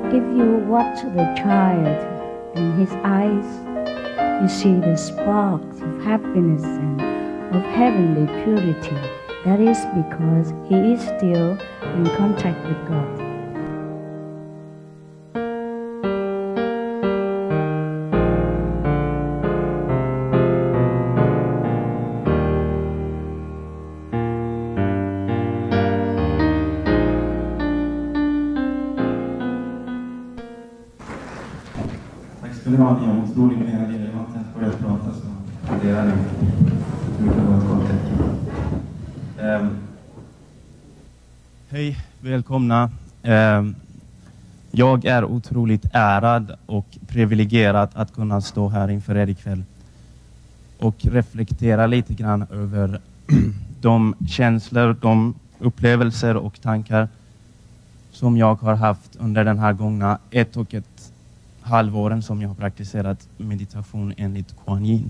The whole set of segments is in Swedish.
If you watch the child in his eyes, you see the sparks of happiness and of heavenly purity. That is because he is still in contact with God. Ni har en otrolig mening. Jag har inte ens börjat prata så det är mycket bra att kontakta. Hej, välkomna. Jag är otroligt ärad och privilegierad att kunna stå här inför er ikväll och reflektera lite grann över de känslor, de upplevelser och tankar som jag har haft under den här gångna 1,5 halvåren som jag har praktiserat meditation enligt Kuan Yin.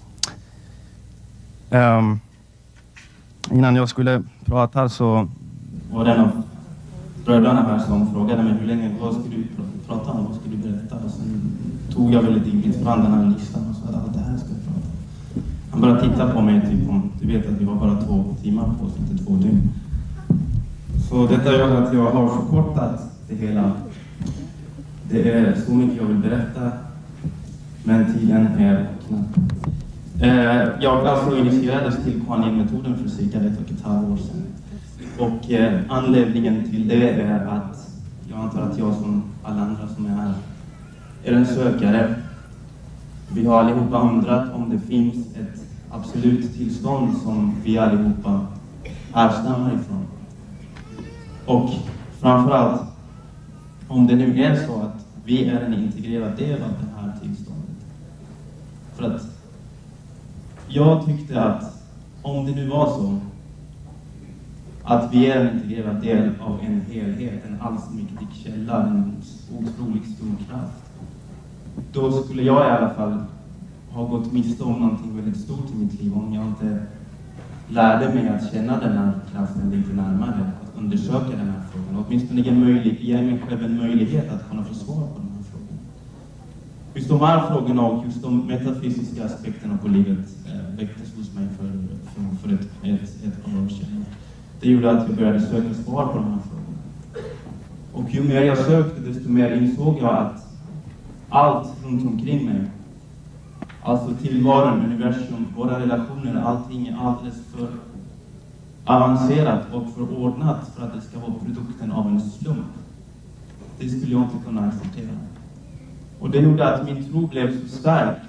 Innan jag skulle prata så var det en av bröderna här som frågade mig vad ska du prata om, vad ska du berätta? Och sen tog jag väldigt ivrigt fram den här listan och sa att det här ska jag prata om. Han började titta på mig typ om, du vet att vi har bara 2 timmar på oss, inte 2 dygn. Så detta gör att jag har förkortat det hela. Det är så mycket jag vill berätta, men tiden är knapp. Jag alltså initierades till Kuan Yin-metoden för cirka 1,5 halvår sedan. Och anledningen till det är att jag antar att jag som alla andra som är här är en sökare. Vi har allihopa undrat om det finns ett absolut tillstånd som vi allihopa härstammar ifrån. Och framförallt om det nu är så att vi är en integrerad del av det här tillståndet. För att jag tyckte att om det nu var så att vi är en integrerad del av en helhet, en allsmäktig källa, en otroligt stor kraft, då skulle jag i alla fall ha gått miste om någonting väldigt stort i mitt liv om jag inte lärde mig att känna den här kraften lite närmare, att undersöka den här frågan, och åtminstone ge mig själv en möjlighet att kunna få svar på de här frågorna. Just de här frågorna och just de metafysiska aspekterna på livet väcktes hos mig för ett par år sedan. Det gjorde att jag började söka svar på de här frågorna. Och ju mer jag sökte, desto mer insåg jag att allt runt omkring mig, alltså tillvaron, universum, våra relationer, allting är alldeles för avancerat och förordnat för att det ska vara produkten av en slump. Det skulle jag inte kunna acceptera. Och det gjorde att min tro blev så stark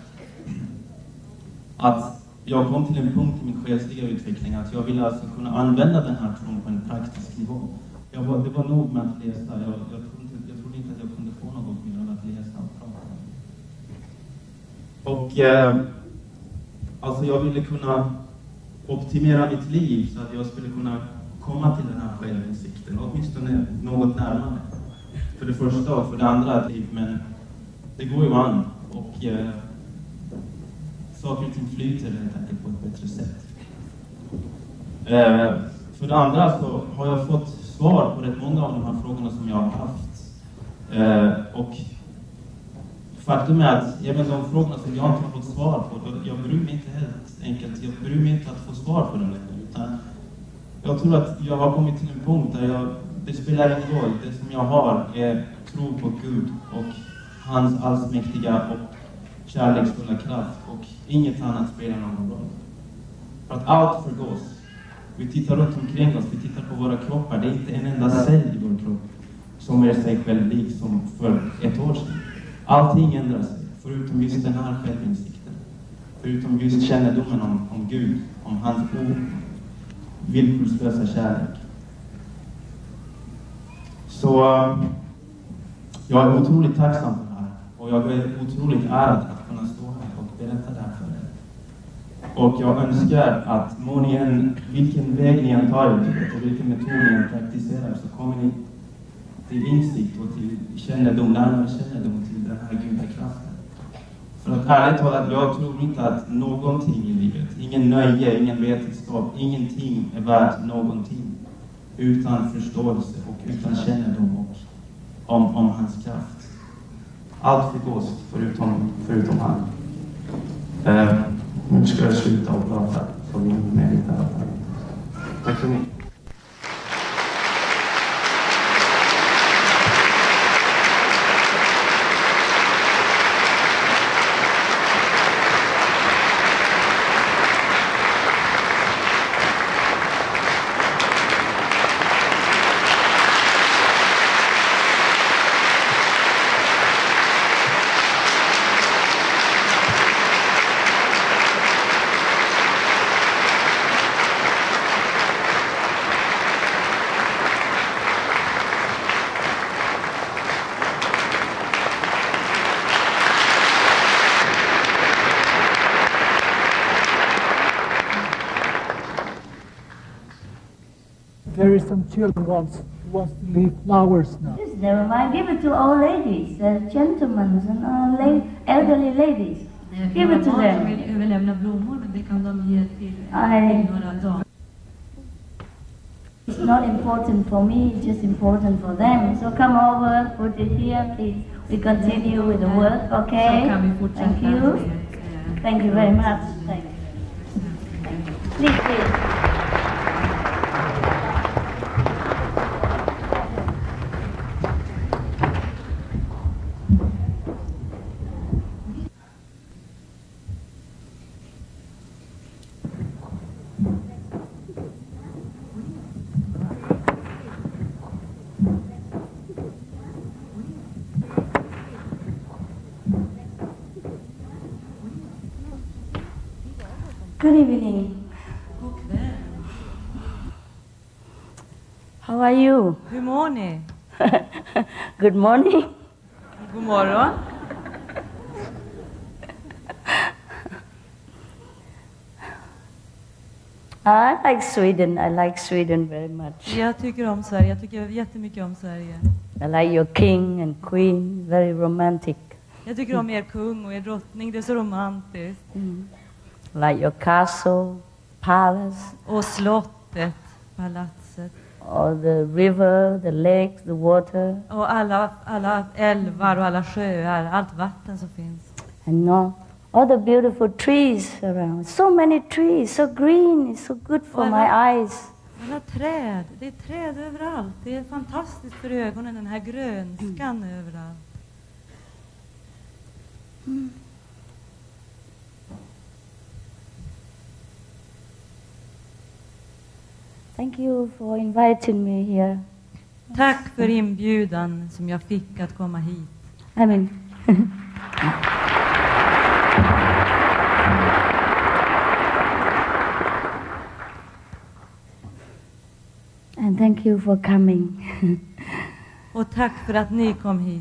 att jag kom till en punkt i min själsliga utveckling att jag ville alltså kunna använda den här tron på en praktisk nivå. Det var nog med att läsa. Jag trodde inte att jag kunde få något mer än att läsa och prata. Och alltså jag ville kunna optimera mitt liv så att jag skulle kunna komma till den här självinsikten, åtminstone något närmare. För det första och för det andra ett liv, men det går ju an och saker och ting flyter helt enkelt på ett bättre sätt. För det andra så har jag fått svar på rätt många av de här frågorna som jag har haft. Och faktum är att även de frågorna som jag inte har fått svar på, jag bryr mig inte helt enkelt. Jag bryr mig inte att få svar på dem längre, utan jag tror att jag har kommit till en punkt där det spelar ingen roll. Det som jag har är tro på Gud och hans allsmäktiga och kärleksfulla kraft, och inget annat spelar någon roll. För att allt förgås. Vi tittar runt omkring oss, vi tittar på våra kroppar. Det är inte en enda cell i vår kropp som är sig själv lik som för 1 år sedan. Allting ändrar sig, förutom just den här självinsikten. Förutom just kännedomen om Gud, om hans villkorslösa kärlek. Så jag är otroligt tacksam för det här. Och jag är otroligt ärad att kunna stå här och berätta det här för er. Och jag önskar att vilken väg ni än tar och vilken metod ni än praktiserar, så kommer ni till insikt och till närmare kännedom till den här gudakraften. För att ärligt talat, jag tror inte att någonting i livet, ingen nöje, ingen vetenskap, ingenting är värt någonting utan förståelse och utan kännedom och om hans kraft. Allt fick oss förutom han. Nu ska jag sluta och prata för vi är med lite här. Tack så mycket. There is some children wants to leave flowers now. Yes, never mind. Give it to old ladies, gentlemen and elderly ladies. Give it to them. Överlämna blommor, men det kan de ge till några dagar. It's not important for me, it's just important for them. So come over, put it here, please. We continue with the work, okay? Så kan vi fortsätta. Thank you. Thank you very much. Thank you. Please, please. Good evening. How are you? Hur mår ni? Good morning. God morgon. I like Sweden. I like Sweden very much. Jag tycker om Sverige. Jag tycker jättemycket om Sverige. I like your king and queen. Very romantic. Jag tycker om er kung och er drottning. Det är så romantiskt. Like your castle, palace. Och slottet, palatset. Or the river, the lakes, the water. Och alla älvar och alla sjöar. Allt vatten som finns. And all the beautiful trees around. So many trees, so green. It's so good for my eyes. Alla träd. Det är träd överallt. Det är fantastiskt för ögonen, den här grönskan överallt. Thank you for inviting me here. Tack för inbjudan som jag fick att komma hit. I mean, and thank you for coming. Och tack för att ni kom hit.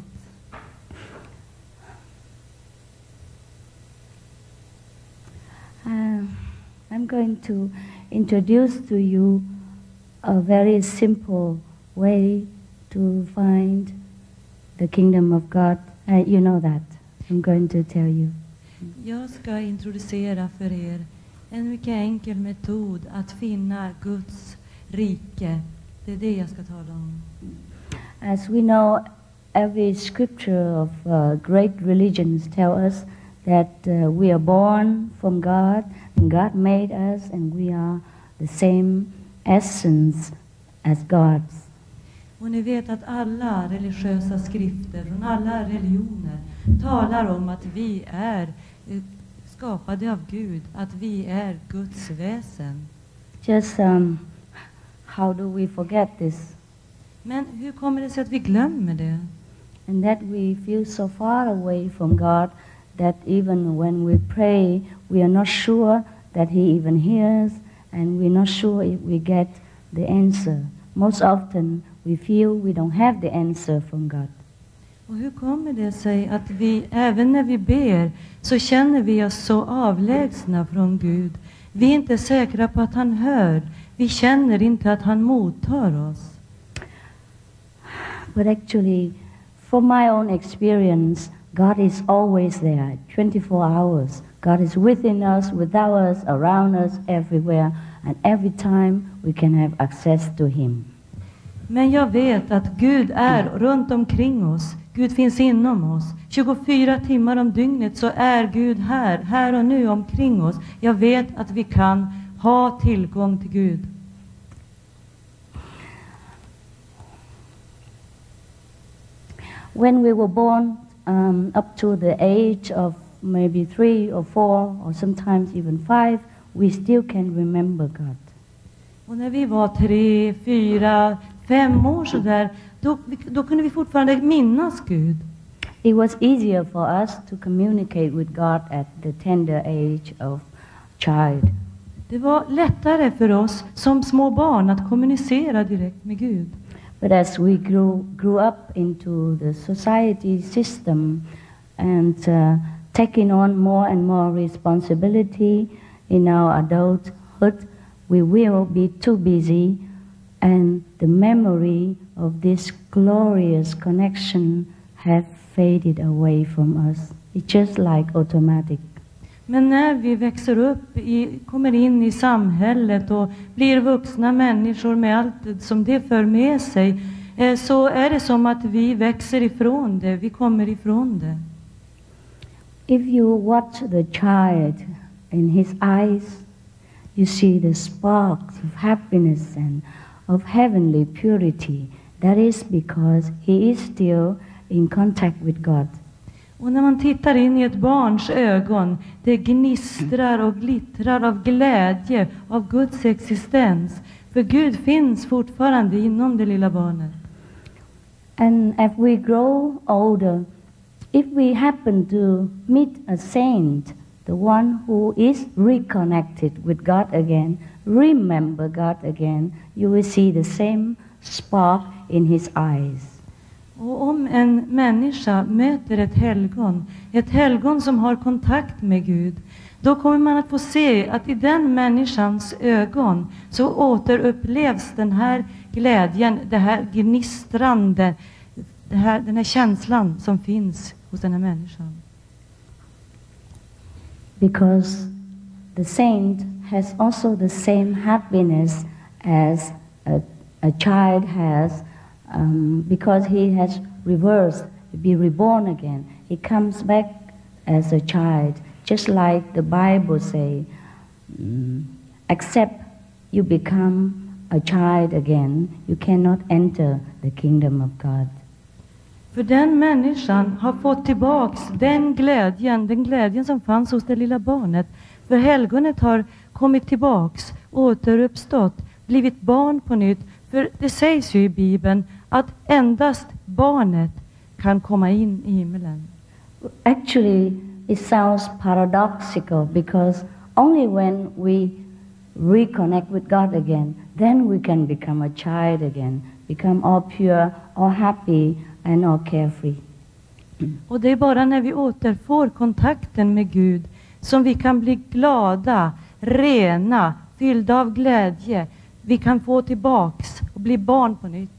I'm going to introduce to you a very simple way to find the kingdom of God. You know that. I'm going to tell you. Jag ska introducera för er en mycket enkel metod att finna Guds rike. Det är det jag ska tala om. As we know, every scripture of great religions tell us that we are born from God, and God made us, and we are the same essence as God's. Och ni vet att alla religiösa skrifter från alla religioner talar om att vi är skapade av Gud, att vi är Guds väsen. Just how do we forget this? Men hur kommer det sig att vi glömmer det? And that we feel so far away from God that even when we pray, we are not sure that He even hears, and we're not sure if we get the answer. Most often we feel we don't have the answer from God. Och hur kommer det sig att vi, även när vi ber, så känner vi oss så avlägsna från Gud? Vi är inte säkra på att han hör. Vi känner inte att han mottar oss. But actually, from my own experience, God is always there, 24 hours. God is within us, without us, around us, everywhere. And every time we can have access to Him. Men jag vet att Gud är runt omkring oss. Gud finns inom oss. 24 timmar om dygnet så är Gud här och nu omkring oss. Jag vet att vi kan ha tillgång till Gud. When we were born, up to the age of maybe 3 or 4 or sometimes even 5, we still can remember God. Och när vi var 3, 4, 5 år så där, då kunde vi fortfarande minnas Gud. It was easier for us to communicate with God at the tender age of child. Det var lättare för oss som små barn att kommunicera direkt med Gud. But as we grew up into the society system and taking on more and more responsibility in our adulthood, we will be too busy, and the memory of this glorious connection have faded away from us. It's just like automatic. Men när vi växer upp, kommer in i samhället och blir vuxna människor med allt som det för med sig, så är det som att vi växer ifrån det, vi kommer ifrån det. If you watch the child in his eyes, you see the sparks of happiness and of heavenly purity. That is because he is still in contact with God. Och när man tittar in i ett barns ögon, det gnistrar och glittrar av glädje, av Guds existens. För Gud finns fortfarande inom det lilla barnet. And as we grow older, if we happen to meet a saint, the one who is reconnected with God again, remember God again, you will see the same spark in his eyes. Och om en människa möter ett helgon som har kontakt med Gud, då kommer man att få se att i den människans ögon så återupplevs den här glädjen, det här gnistrande, den här känslan som finns hos den här människan. Because the saint has also the same happiness as a child has, because he has reversed, be reborn again. He comes back as a child, just like the Bible say, except you become a child again, you cannot enter the kingdom of God. För den människan har fått tillbaks den glädjen som fanns hos det lilla barnet. För helgonet har kommit tillbaks, återuppstått, blivit barn på nytt. För det sägs ju i Bibeln att endast barnet kan komma in i himlen. Actually, it sounds paradoxical because only when we reconnect with God again, then we can become a child again, become all pure, all happy and all carefree. Och det är bara när vi återfår kontakten med Gud som vi kan bli glada, rena, fyllda av glädje. Vi kan få tillbaks och bli barn på nytt.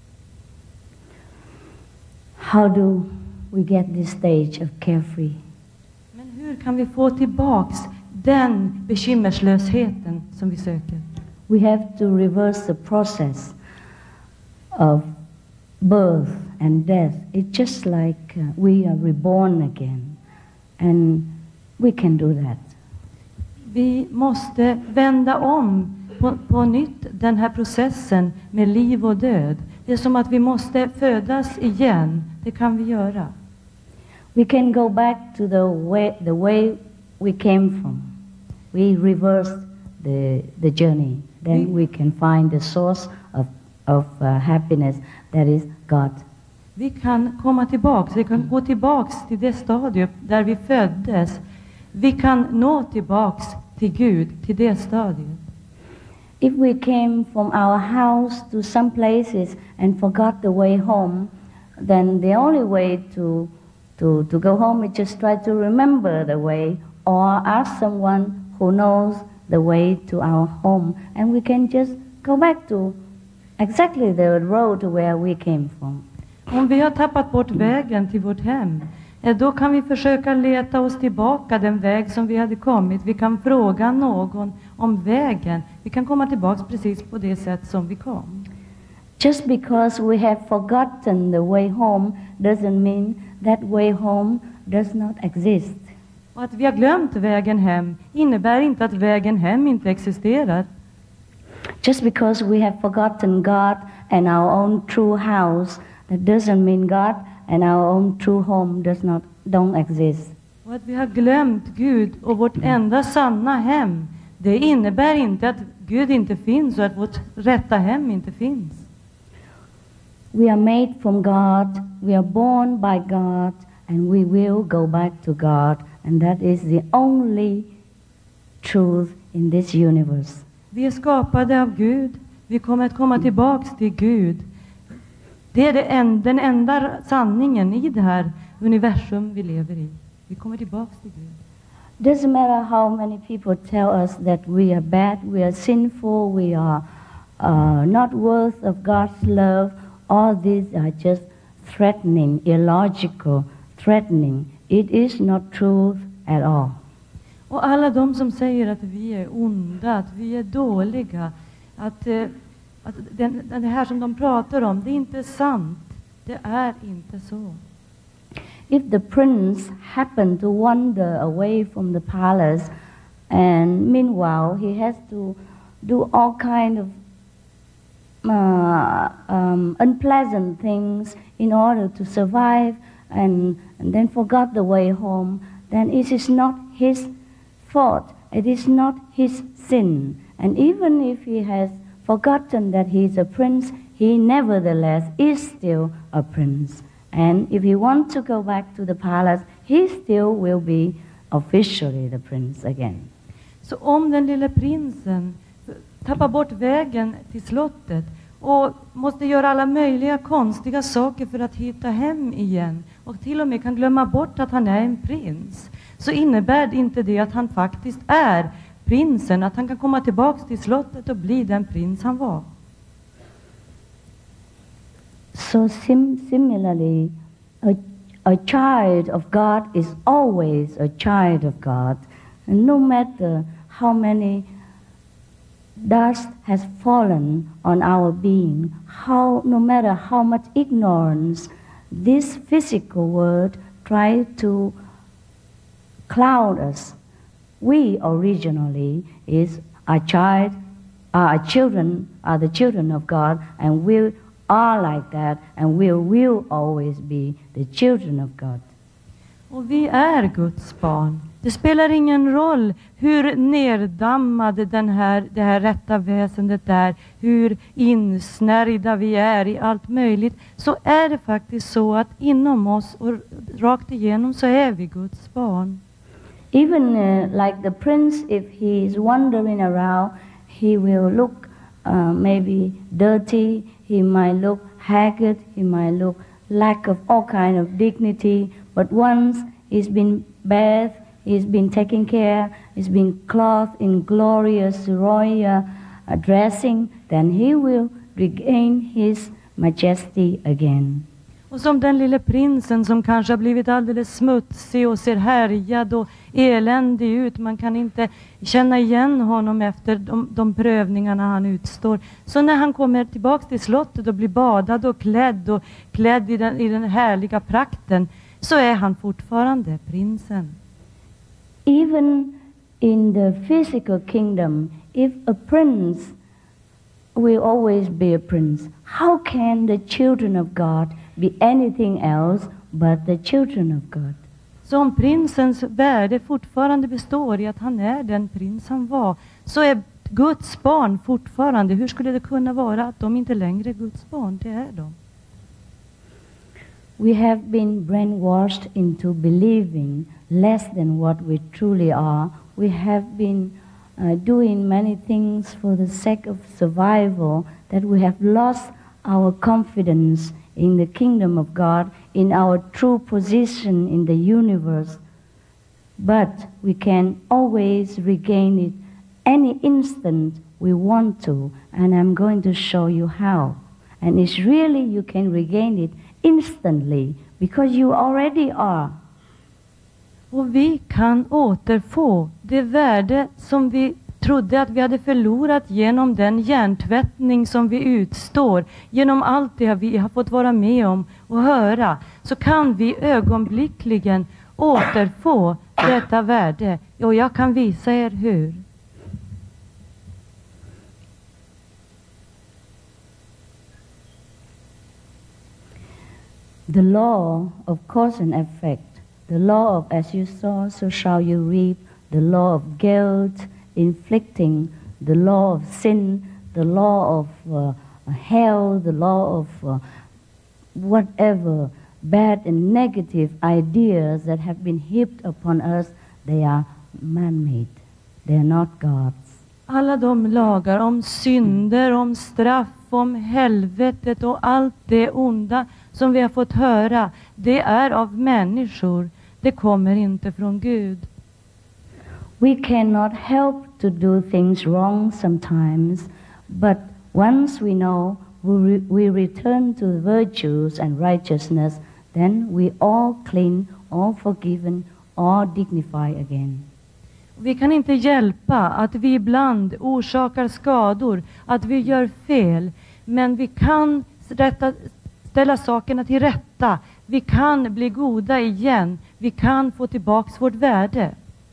How do we get this stage of carefree? Men hur kan vi få tillbaks den bekymmerslösheten som vi söker? We have to reverse the process of birth and death. It's just like we are reborn again, and we can do that. Vi måste vända om på nytt den här processen med liv och död. Det är som att vi måste födas igen. Det kan vi göra. We can go back to the way we came from. We reverse the journey. Then we can find the source of happiness, that is God. Vi kan komma tillbaks. Vi kan gå tillbaks till det stadium där vi föddes. Vi kan nå tillbaks till Gud, till det stadiet. If we came from our house to some places and forgot the way home, then the only way to go home is just try to remember the way or ask someone who knows the way to our home, and we can just go back to exactly the road where we came from. Om vi har tappat bort vägen till vårt hem, då kan vi försöka leta oss tillbaka den väg som vi hade kommit. Vi kan fråga någon om vägen. Vi kan komma tillbaks precis på det sätt som vi kom. Just because we have forgotten the way home doesn't mean that way home does not exist. Och att vi har glömt vägen hem innebär inte att vägen hem inte existerar. Just because we have forgotten God and our own true house, that doesn't mean God and our own true home don't exist. Och att vi har glömt Gud och vårt enda sanna hem, det innebär inte att Gud inte finns och att vårt rätta hem inte finns. We are made from God, we are born by God, and we will go back to God. And that is the only truth in this universe. Vi är skapade av Gud. Vi kommer att komma tillbaks till Gud. Det är den enda sanningen i det här universum vi lever i. Vi kommer tillbaks till Gud. Doesn't matter how many people tell us that we are bad, we are sinful, we are not worth of God's love. All these are just threatening, illogical, threatening. It is not truth at all. Och alla de som säger att vi är onda, att vi är dåliga, att det här som de pratar om, det är inte sant. Det är inte så. If the prince happened to wander away from the palace, and meanwhile he has to do all kind of unpleasant things in order to survive, and then forgot the way home, then it is not his fault. It is not his sin. And even if he has forgotten that he is a prince, he nevertheless is still a prince. And if he wants to go back to the palace, he still will be officially the prince again. Så om den lille prinsen tappar bort vägen till slottet och måste göra alla möjliga konstiga saker för att hitta hem igen, och till och med kan glömma bort att han är en prins, så innebär inte det att han faktiskt är prinsen, att han kan komma tillbaks till slottet och bli den prins han var. So similarly, a child of God is always a child of God. And no matter how many dust has fallen on our being, no matter how much ignorance this physical world tries to cloud us, we originally are the children of God, and we are like that, and we will always be the children of God. Och vi är Guds barn. Det spelar ingen roll hur neddammade det här rätta väsendet är, hur insnärjda vi är i allt möjligt, så är det faktiskt så att inom oss och rakt igenom så är vi Guds barn. Even like the prince, if he is wandering around, he will look maybe dirty, he might look haggard, he might look lack of all kind of dignity, but once he's been bathed, he's been taken care, he's been clothed in glorious royal dressing, then he will regain his majesty again. Och som den lille prinsen som kanske har blivit alldeles smutsig och ser härjad och eländig ut. Man kan inte känna igen honom efter de prövningarna han utstår. Så när han kommer tillbaks till slottet och blir badad och klädd i den härliga prakten, så är han fortfarande prinsen. Even in the physical kingdom, if a prince will always be a prince, how can the children of God be anything else but the children of God? Så om prinsens värde fortfarande består i att han är den prins han var, så är Guds barn fortfarande, hur skulle det kunna vara att de inte längre är Guds barn? Det är de. We have been brainwashed into believing less than what we truly are. We have been doing many things for the sake of survival, that we have lost our confidence in the kingdom of God, in our true position in the universe. But we can always regain it any instant we want to, and I'm going to show you how. And it's really, you can regain it instantly, because you already are. Och vi kan återfå det värde som vi trodde att vi hade förlorat genom den hjärntvättning som vi utstår, genom allt det vi har fått vara med om och höra, så kan vi ögonblickligen återfå detta värde. Och jag kan visa er hur. The law of cause and effect, the law of as you sow, so shall you reap, the law of guilt, inflicting, the law of sin, the law of hell, the law of whatever bad and negative ideas that have been heaped upon us, they are man-made. They are not God's. Alla de lagar om synder, om straff, om helvetet och allt det onda som vi har fått höra, det är av människor. Det kommer inte från Gud. We cannot help to do things wrong sometimes, but once we know we return to virtues and righteousness, then we all clean, all forgiven, all dignified again. Vi kan inte hjälpa att vi ibland orsakar skador, att vi gör fel, men vi kan ställa sakerna till rätta. Vi kan bli goda igen. Vi kan få tillbaks vårt värde.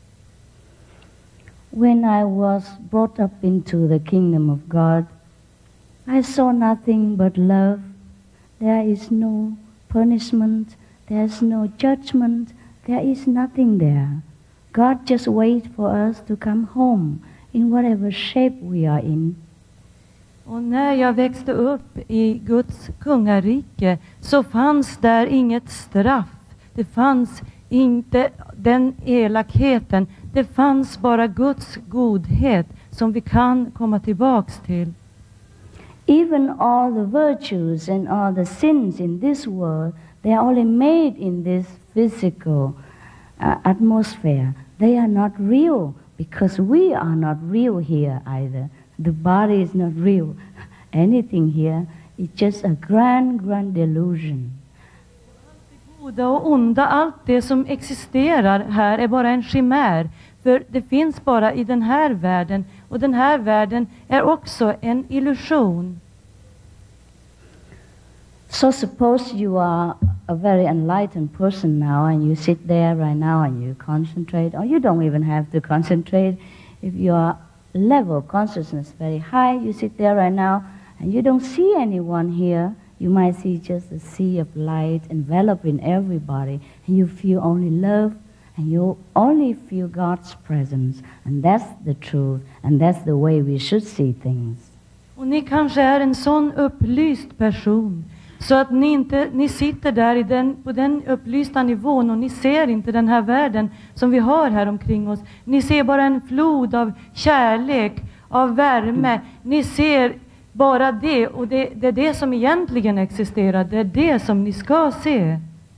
When I was brought up into the kingdom of God, I saw nothing but love. There is no punishment. There's no judgment. There is nothing there. God just waits for us to come home in whatever shape we are in. Och när jag växte upp i Guds kungarike så fanns där inget straff. Det fanns inte den elakheten. Det fanns bara Guds godhet som vi kan komma tillbaks till. Even all the virtues and all the sins in this world, they are only made in this physical atmosphere. They are not real because we are not real here either. The body is not real. Anything here is just a grand delusion. Goda och onda, allt det som existerar här är bara en chimär. För det finns bara i den här världen. Och den här världen är också en illusion. So suppose you are a very enlightened person now and you sit there right now and you concentrate, or you don't even have to concentrate. If your level of consciousness very high, you sit there right now and you don't see anyone here. You might see just a sea of light enveloping everybody, and you feel only love, and you only feel God's presence. And that's the truth, and that's the way we should see things. Och ni kanske är en sån upplyst person så att ni sitter där på den upplysta nivån och ni ser inte den här världen som vi har här omkring oss. Ni ser bara en flod av kärlek, av värme. Ni ser bara det, och det är det som egentligen existerar. Det är det som ni ska se.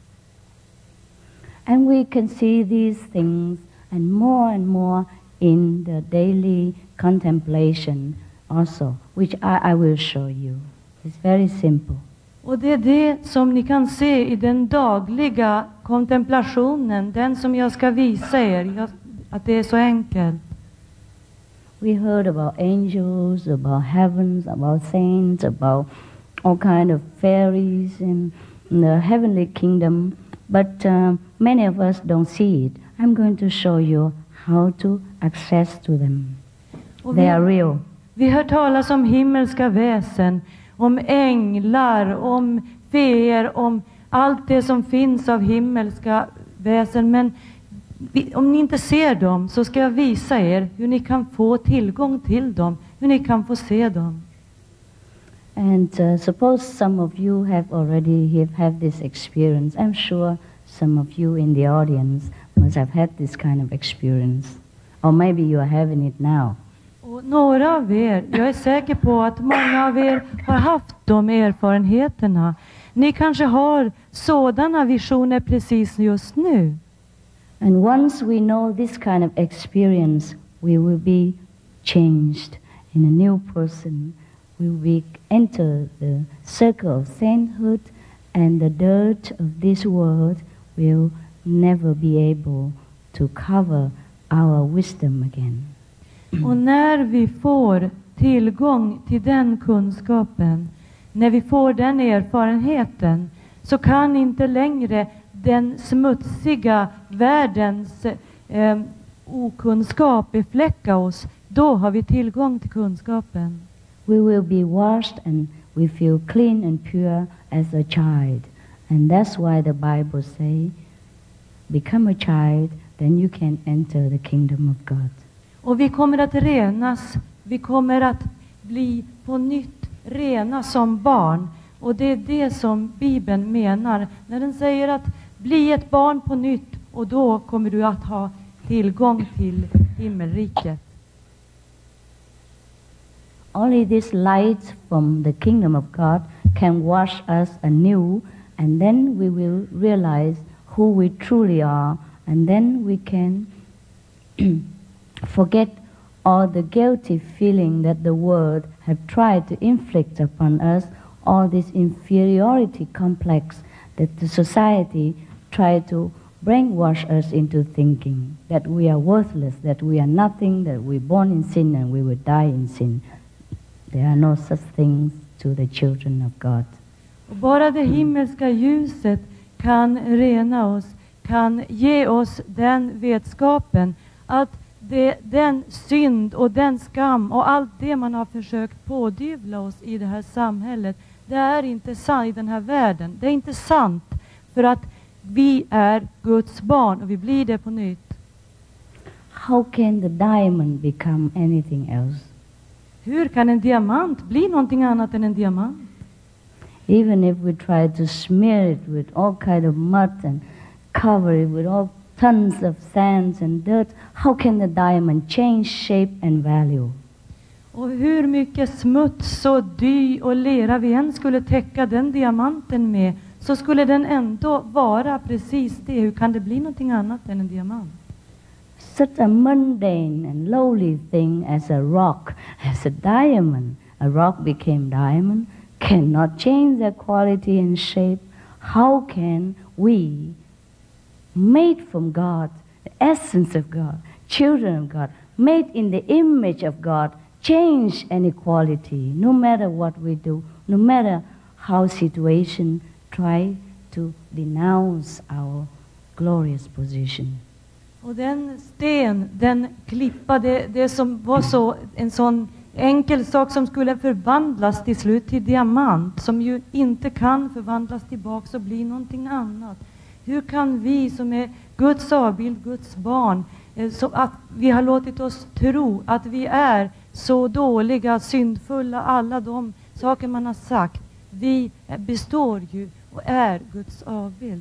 And we can see these things and more in the daily contemplation also, which I will show you. It's very simple. Och det är det som ni kan se i den dagliga kontemplationen, den som jag ska visa er, att det är så enkelt. We heard about angels, about heavens, about saints, about all kind of fairies in the heavenly kingdom, but many of us don't see it. I'm going to show you how to access to them. They are real. Vi hör talas om himmelska väsen, om änglar, om feer, om allt det som finns av himmelska väsen, men om ni inte ser dem så ska jag visa er hur ni kan få tillgång till dem, hur ni kan få se dem. And suppose some of you have already have this experience. I'm sure some of you in the audience must have had this kind of experience. Or maybe you are having it now. Och några av er, jag är säker på att många av er har haft de erfarenheterna. Ni kanske har sådana visioner precis just nu. And once we know this kind of experience, we will be changed in a new person. We will enter the circle of sainthood, and the dirt of this world will never be able to cover our wisdom again. Och när vi får tillgång till den kunskapen, när vi får den erfarenheten, så kan inte längre den smutsiga världens okunskap befläcka oss. Då har vi tillgång till kunskapen. We will be washed and we feel clean and pure as a child. And that's why the Bible says, become a child, then you can enter the kingdom of God. Och vi kommer att renas. Vi kommer att bli på nytt rena som barn. Och det är det som Bibeln menar när den säger att bli ett barn på nytt, och då kommer du att ha tillgång till himmelriket. Only this light from the kingdom of God can wash us anew, and then we will realize who we truly are, and then we can forget all the guilty feeling that the world have tried to inflict upon us, all this inferiority complex that the society tried to brainwash us into thinking that we are worthless, that we are nothing, that we're born in sin and we will die in sin. There are no such things to the children of God. Och bara det himmelska ljuset kan rena oss, kan ge oss den vetskapen att den synd och den skam och allt det man har försökt pådyvla oss i det här samhället, det är inte sant i den här världen. Det är inte sant, för att vi är Guds barn och vi blir det på nytt. How can the diamond become anything else? Hur kan en diamant bli någonting annat än en diamant? Even if we try to smear it with all kind of mud and cover it with all tons of sands and dirt, how can the diamond change shape and value? Och hur mycket smuts och dy och lera vi än skulle täcka den diamanten med, så skulle den ändå vara precis det. Hur kan det bli någonting annat än en diamant? Such a mundane and lowly thing as a rock, as a diamond. A rock became diamond, cannot change their quality and shape. How can we, made from God, the essence of God, children of God, made in the image of God, change any quality, no matter what we do, no matter how situation try to denounce our glorious position? Och den sten, den klippa, det som var så en sån enkel sak som skulle förvandlas till slut till diamant, som ju inte kan förvandlas tillbaka och bli någonting annat. Hur kan vi som är Guds avbild, Guds barn, så att vi har låtit oss tro att vi är så dåliga, syndfulla, alla de saker man har sagt. Vi består ju och är Guds avbild.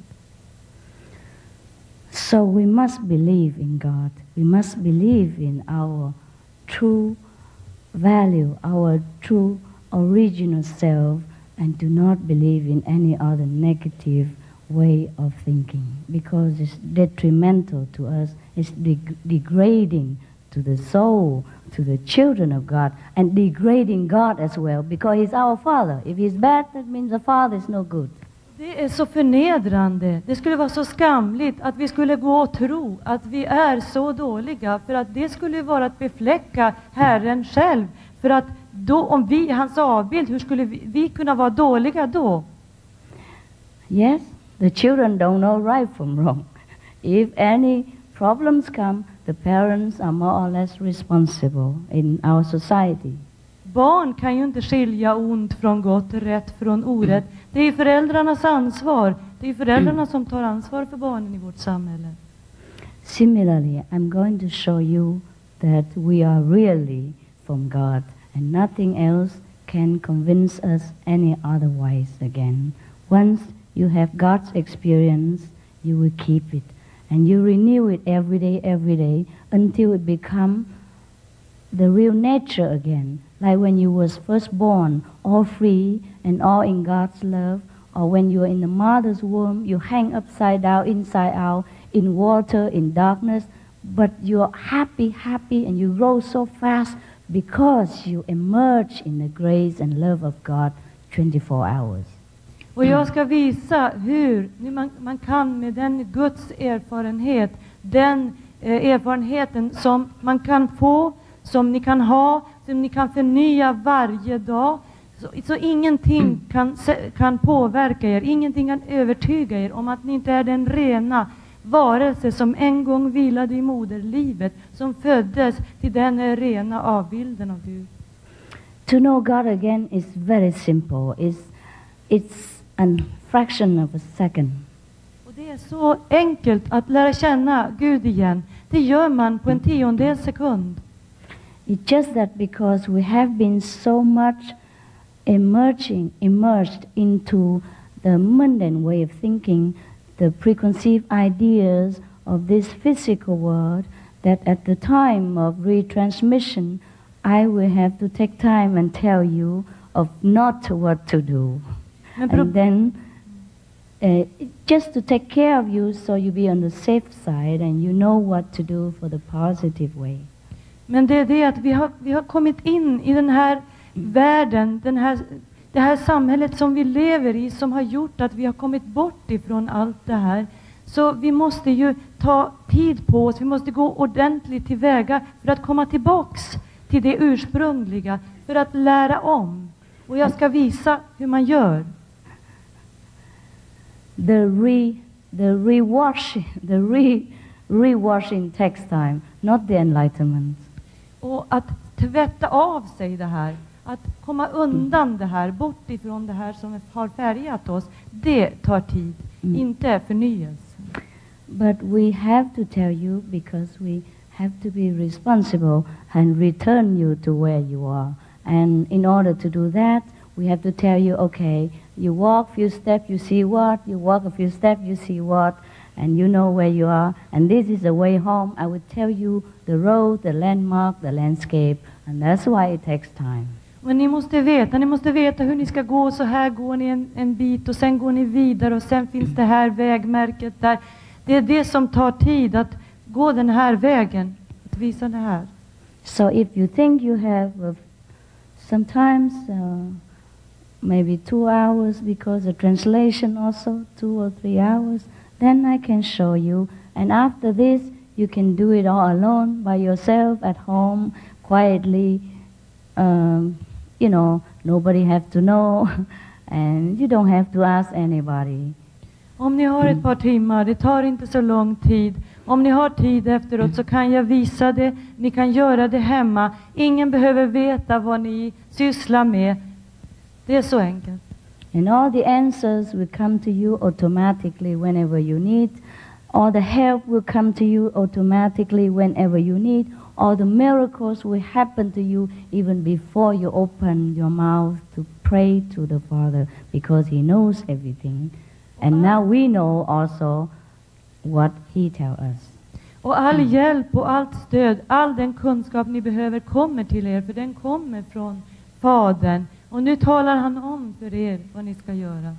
So we must believe in God. We must believe in our true value, our true original self, and do not believe in any other negative way of thinking, because it's detrimental to us. It's degrading to the soul, to the children of God, and degrading God as well, because He's our Father. If He's bad, that means the Father is no good. Det är så förnedrande. Det skulle vara så skamligt att vi skulle gå och tro att vi är så dåliga, för att det skulle vara att befläcka Herren själv. För att då, om vi är hans avbild, hur skulle vi kunna vara dåliga då? Yes, the children don't know right from wrong. If any problems come, the parents are more or less responsible in our society. Barn kan ju inte skilja ont från gott, rätt från orätt. Det är föräldrarnas ansvar. Det är föräldrarna som tar ansvar för barnen i vårt samhälle. Similarly, I'm going to show you that we are really from God, and nothing else can convince us any otherwise again. Once you have God's experience, you will keep it, and you renew it every day, until it becomes the real nature again. Like when you was first born, all free and all in God's love, or when you're in the mother's womb, you hang upside down, inside out, in water, in darkness, but you're happy, and you grow so fast because you emerge in the grace and love of God 24 hours. Och jag ska visa hur man kan med den Guds erfarenhet, den erfarenheten som man kan få som ni kan ha, som ni kan förnya varje dag. Så ingenting kan påverka er, ingenting kan övertyga er om att ni inte är den rena varelse som en gång vilade i moderlivet, som föddes till den rena avbilden av Gud. To know God again is very simple. It's a fraction of a second. Och det är så enkelt att lära känna Gud igen. Det gör man på en 10:e sekund. It's just that because we have been so much immersed into the mundane way of thinking, the preconceived ideas of this physical world, that at the time of retransmission, I will have to take time and tell you of not what to do. And then just to take care of you so you be on the safe side and you know what to do for the positive way. Men det är det att vi har kommit in i den här världen, det här samhället som vi lever i, som har gjort att vi har kommit bort ifrån allt det här. Så vi måste ju ta tid på oss, vi måste gå ordentligt tillväga för att komma tillbaks till det ursprungliga, för att lära om. Och jag ska visa hur man gör. Rewashing takes time, not the enlightenment. Och att tvätta av sig det här, att komma undan det här, bort ifrån det här som har färgat oss, det tar tid, inte förnyelse. But we have to tell you because we have to be responsible and return you to where you are. And in order to do that, we have to tell you, okay, you walk a few steps, you see what, you walk a few steps, you see what, and you know where you are, and this is the way home. I would tell you the road, the landmark, the landscape, and that's why it takes time. Men ni måste veta hur ni ska gå, så här går ni en bit och sen går ni vidare och sen finns det här vägmärket där. Det är det som tar tid, att gå den här vägen, att visa det här. So if you think you have sometimes maybe 2 hours because of translation also, 2 or 3 hours, then I can show you. And after this, you can do it all alone by yourself at home, quietly. You know, nobody have to know, and you don't have to ask anybody. Om ni har ett par timmar, det tar inte så lång tid. Om ni har tid efteråt så kan jag visa det. Ni kan göra det hemma. Ingen behöver veta vad ni sysslar med. Det är så enkelt. And all the answers will come to you automatically whenever you need. All the help will come to you automatically whenever you need. All the miracles will happen to you even before you open your mouth to pray to the Father, because He knows everything. And now we know also what He tells us. Och all hjälp och allt stöd, all den kunskap ni behöver kommer till er, för den kommer från Fadern. Och nu talar han om för er vad ni ska göra.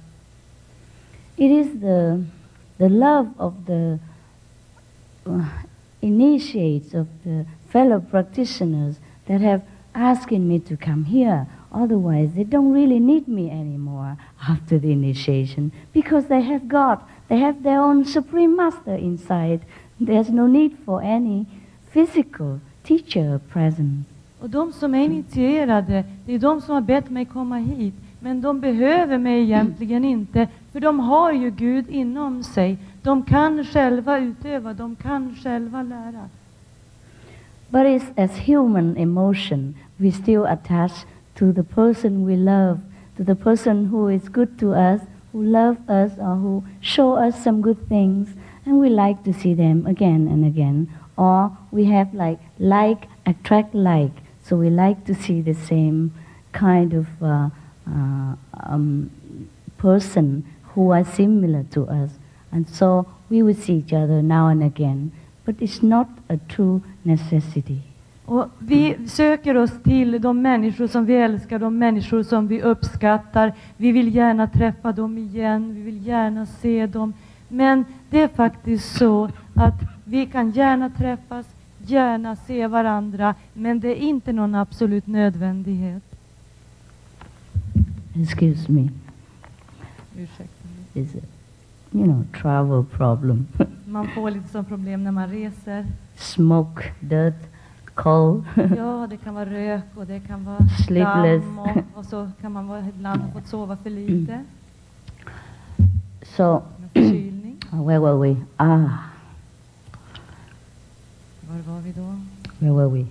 It is the love of the initiates, of the fellow practitioners that have asked me to come here. Otherwise, they don't really need me anymore after the initiation, because they have God. They have their own Supreme Master inside. There's no need for any physical teacher present. Och de som är initierade, det är de som har bett mig komma hit. Men de behöver mig egentligen inte, för de har ju Gud inom sig. De kan själva utöva, de kan själva lära. But it's as human emotion, we still attach to the person we love, to the person who is good to us, who love us or who show us some good things, and we like to see them again and again. Or we have like attract like, so we like to see the same kind of person who are similar to us. And so we will see each other now and again, but it's not a true necessity. Och vi söker oss till de människor som vi älskar, de människor som vi uppskattar. Vi vill gärna träffa dem igen, vi vill gärna se dem. Men det är faktiskt så att vi kan gärna träffas, gärna se varandra, men det är inte någon absolut nödvändighet. Excuse me. Ursäkta mig. It's a, travel problem. Man får lite som problem när man reser. Smoke, dirt, cold, Ja, det kan vara rök och det kan vara Sleepless. damm och så kan man vara, ibland ha fått sova för lite. so Med förkylning. where were we? Var var vi då? Where were we?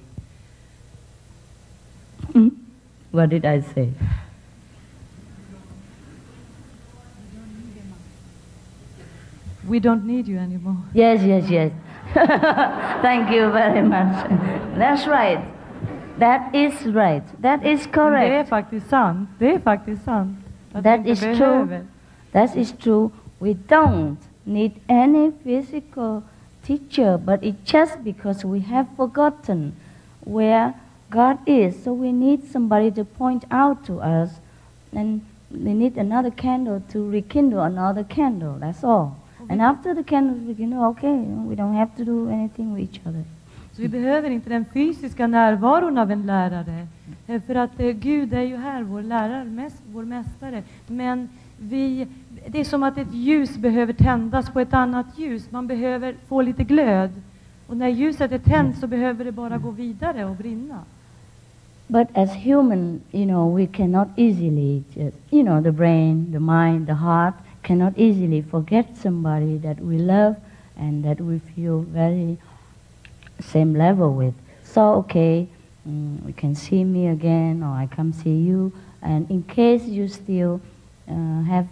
What did I say? We don't need you anymore. Yes. Thank you very much. That's right. That is right. That is Det är correct. faktiskt sant. Det är faktiskt sant. Att That vi inte is true. behöver. That is true. We don't need any physical teacher, but it's just because we have forgotten where God is. So we need somebody to point out to us, and we need another candle to rekindle another candle. That's all. And after the candle is rekindled, okay, we don't have to do anything with each other. Så vi behöver inte den fysiska närvaron av en lärare. För att Gud är ju här, vår lärare, vår mästare. Men det är som att ett ljus behöver tändas på ett annat ljus. Man behöver få lite glöd. Och när ljuset är tänt så behöver det bara gå vidare och brinna. But as human, we cannot easily just, the brain, the mind, the heart cannot easily forget somebody that we love and that we feel very same level with. So, okay, you can see me again, or I come see you. And in case you still have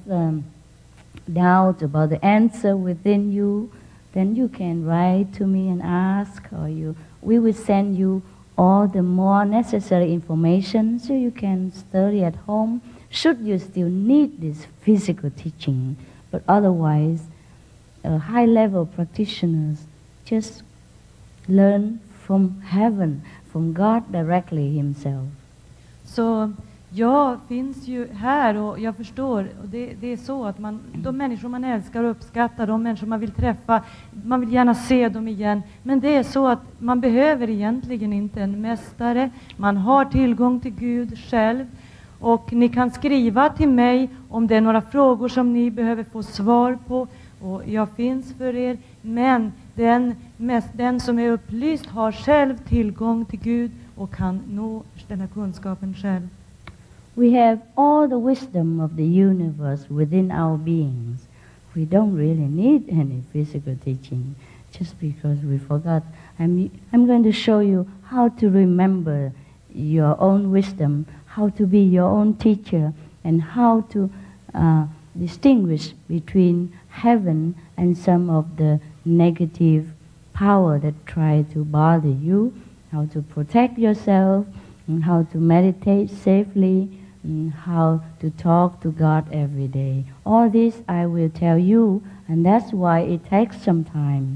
doubt about the answer within you, then you can write to me and ask, or we will send you all the more necessary information so you can study at home, should you still need this physical teaching. But otherwise, high-level practitioners just learn from heaven, from God directly himself. Så jag finns ju här och jag förstår, och det är så att de människor man älskar och uppskattar, de människor man vill träffa, man vill gärna se dem igen. Men det är så att man behöver egentligen inte en mästare. Man har tillgång till Gud själv. Och ni kan skriva till mig om det är några frågor som ni behöver få svar på. Och jag finns för er. Men den som är upplyst har själv tillgång till Gud och kan nå den här kunskapen själv. We have all the wisdom of the universe within our beings. We don't really need any physical teaching just because we forgot. I'm going to show you how to remember your own wisdom, how to be your own teacher, and how to distinguish between heaven and some of the negative power that try to bother you, how to protect yourself, and how to meditate safely, and how to talk to God every day. All this I will tell you, and that's why it takes some time.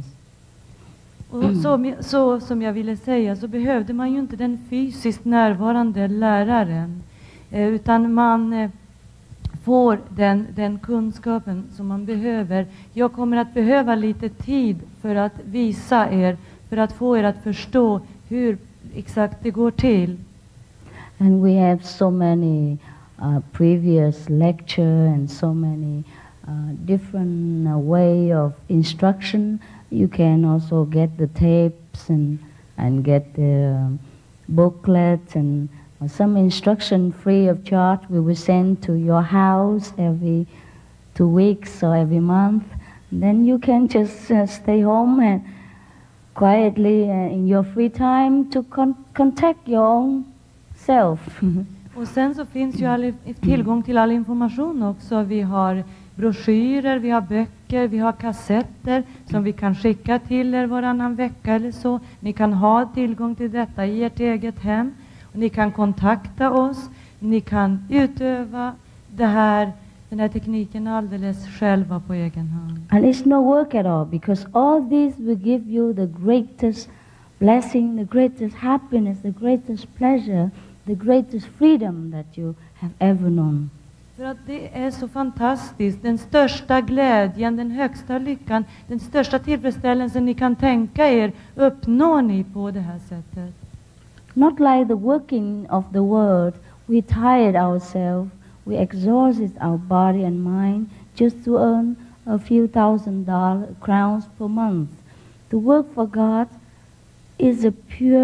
Och så som jag ville säga, så behövde man ju inte den fysiskt närvarande läraren, utan man får den kunskapen som man behöver. Jag kommer att behöva lite tid för att visa er, för att få er att förstå hur exakt det går till. And we have so many previous lecture and so many different way of instruction. You can also get the tapes and get the booklets and some instruction free of charge. We will send to your house every 2 weeks or every month. And then you can just stay home and quietly in your free time to contact your own self. Och sen så finns ju tillgång till all information också. Vi har broschyrer, vi har böcker, vi har kassetter som vi kan skicka till er varannan vecka eller så. Ni kan ha tillgång till detta i ert eget hem. Och ni kan kontakta oss. Ni kan utöva den här tekniken alldeles själva på egen hand. And it's no work at all, because all this will give you the greatest blessing, the greatest happiness, the greatest pleasure, the greatest freedom that you have ever known. För att det är så fantastiskt. Den största glädjen, den högsta lyckan, den största tillfredsställelsen ni kan tänka er uppnår ni på det här sättet. Not like the working of the world. We tired ourselves, we exhausted our body and mind just to earn a few $1,000 crowns per month. To work for God is a pure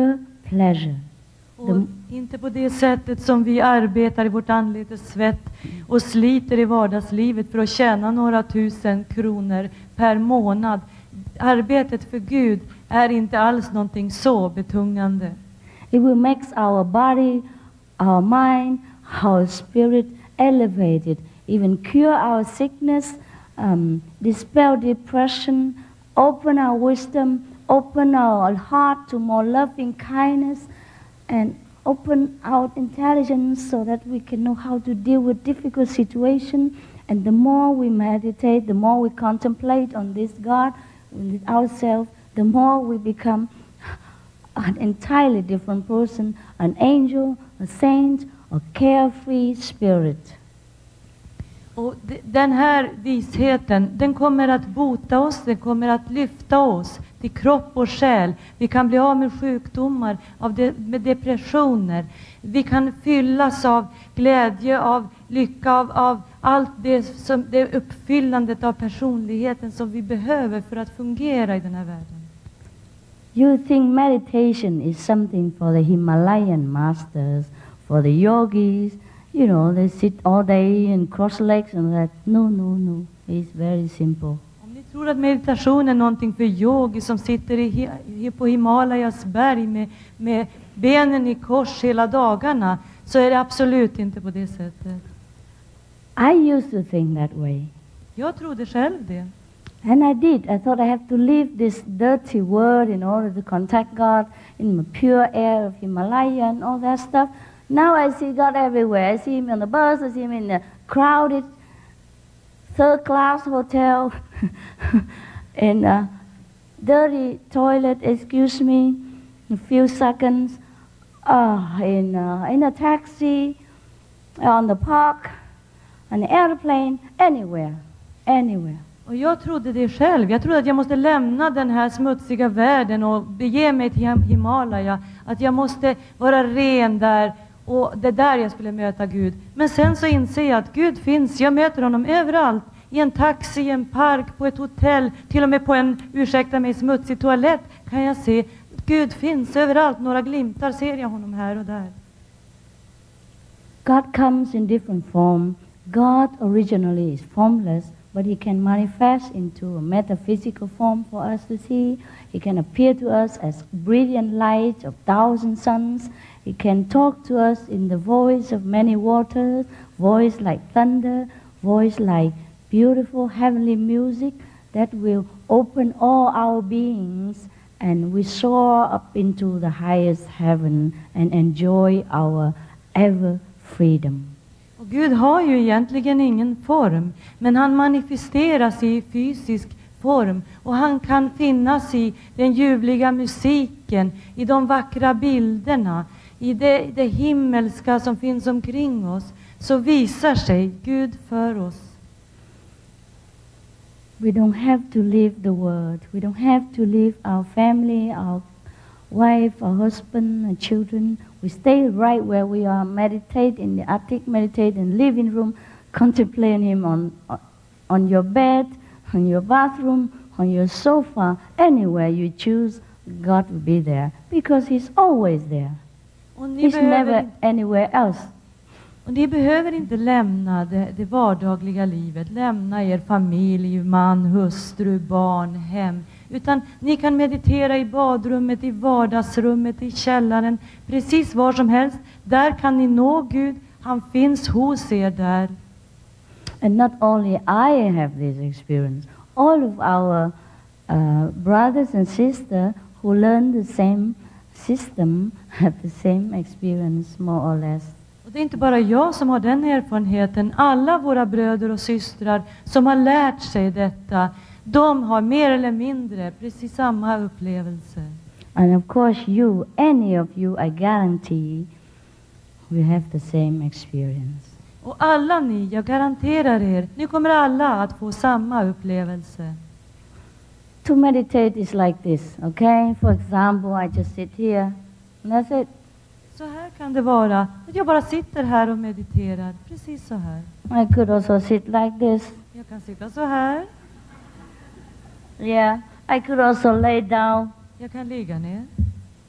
pleasure. Och inte på det sättet som vi arbetar i vårt anletes svett och sliter i vardagslivet för att tjäna några tusen kronor per månad. Arbetet för Gud är inte alls någonting så betungande. It will make our body, our mind, our spirit elevated, even cure our sickness, dispel depression, open our wisdom, open our heart to more loving kindness, and open our intelligence so that we can know how to deal with difficult situations. And the more we meditate, the more we contemplate on this God, with ourselves, the more we become an entirely different person, an angel, a saint, a carefree spirit. Och den här visheten, den kommer att bota oss, den kommer att lyfta oss till kropp och själ. Vi kan bli av med sjukdomar, med depressioner. Vi kan fyllas av glädje, av lycka, av allt det uppfyllandet av personligheten som vi behöver för att fungera i den här världen. You think meditation is something for the Himalayan masters, for the yogis, you know, they sit all day and cross legs and that. No, no, no. It's very simple. Om ni tror att meditation är någonting för yogi som sitter på Himalayas berg med benen i kors hela dagarna, så är det absolut inte på det sättet. I used to think that way. Jag trodde själv det. And I did. I thought I have to leave this dirty world in order to contact God in the pure air of Himalaya and all that stuff. Now I see God everywhere. I see Him on the bus. I see Him in the crowded third-class hotel, in a dirty toilet, excuse me, in a few seconds, in a taxi, on the park, on the airplane, anywhere. Och jag trodde det själv. Jag trodde att jag måste lämna den här smutsiga världen och bege mig till Himalaya. Att jag måste vara ren där. Och det är där jag skulle möta Gud. Men sen så inser jag att Gud finns. Jag möter honom överallt. I en taxi, i en park, på ett hotell. Till och med på en, ursäkta mig, smutsig toalett kan jag se. Gud finns överallt. Några glimtar ser jag honom här och där. God comes in different form. God originally is formless, but He can manifest into a metaphysical form for us to see. He can appear to us as brilliant light of 1,000 suns. He can talk to us in the voice of many waters, voice like thunder, voice like beautiful heavenly music that will open all our beings, and we soar up into the highest heaven and enjoy our ever freedom. Och Gud har ju egentligen ingen form, men han manifesteras i fysisk form. Och han kan finnas i den ljuvliga musiken, i de vackra bilderna, i det himmelska som finns omkring oss. Så visar sig Gud för oss. We don't have to leave the world. We don't have to leave our family, our wife, our husband, and children. We stay right where we are, meditate in the attic, meditate in the living room, contemplate Him on your bed, on your bathroom, on your sofa, anywhere you choose, God will be there, because He's always there. He's never anywhere else. Och ni behöver inte lämna det vardagliga livet, lämna er familj, man, hustru, barn, hem. Utan ni kan meditera i badrummet, i vardagsrummet, i källaren, precis var som helst. Där kan ni nå Gud, han finns hos er där. And not only I have this experience, all of our brothers and sisters who learn the same system have the same experience, more or less. Och det är inte bara jag som har den erfarenheten. Alla våra bröder och systrar som har lärt sig detta, de har mer eller mindre precis samma upplevelse. And of course you, any of you, I guarantee, will have the same experience. Och alla ni, jag garanterar er, ni kommer alla att få samma upplevelse. To meditate is like this, okay? For example, I just sit here, and that's it. Så här kan det vara, att jag bara sitter här och mediterar, precis så här. I could also sit like this. Jag kan sitta så här. Yeah, I could also lay down. Jag kan ligga ner.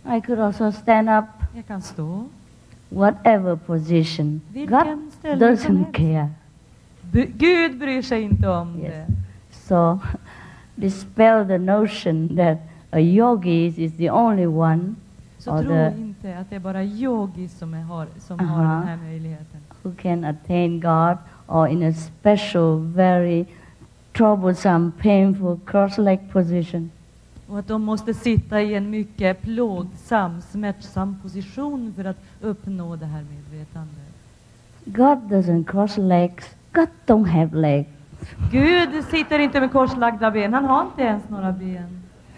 I could also stand up, Jag kan stå. whatever position. Vilken God ställning som doesn't helst. care. Gud bryr sig inte om Yes. det. So dispel the notion that a yogi is the only one Så or tro the inte att det är bara yogis som har den här möjligheten. who can attain God, or in a special, very troublesome, painful cross-leg position. Och att de måste sitta i en mycket plågsam, smärtsam position för att uppnå det här medvetandet. God doesn't cross legs. God don't have legs. Gud sitter inte med korslagda ben, han har inte ens några ben.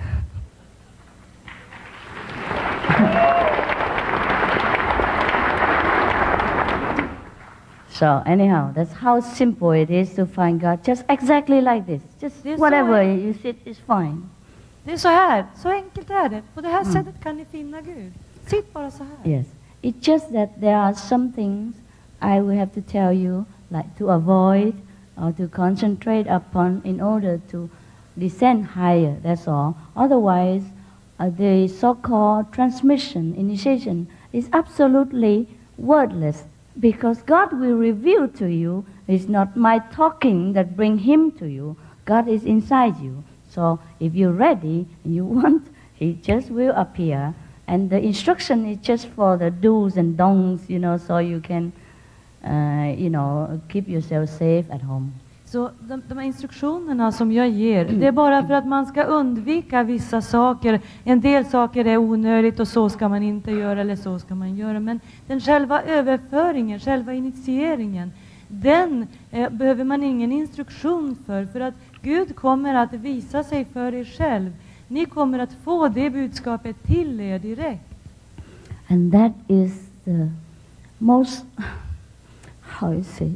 So anyhow, that's how simple it is to find God. Just exactly like this. Just This whatever way. you sit is fine. Det är så här, så enkelt är det. På det här sättet kan ni finna Gud. Sitt bara så här. Yes. It's just that there are some things I will have to tell you, like to avoid or to concentrate upon in order to descend higher, that's all. Otherwise, the so-called transmission, initiation, is absolutely wordless, because God will reveal to you. It's not my talking that bring Him to you. God is inside you. So if you're ready and you want, He just will appear. And the instruction is just for the do's and don'ts, so you can, keep yourself safe at home. Så de här instruktionerna som jag ger, det är bara för att man ska undvika vissa saker. En del saker är onödigt och så ska man inte göra eller så ska man göra. Men den själva överföringen, själva initieringen, den behöver man ingen instruktion för att Gud kommer att visa sig för er själv. Ni kommer att få det budskapet till er direkt. And that is the most, how you say,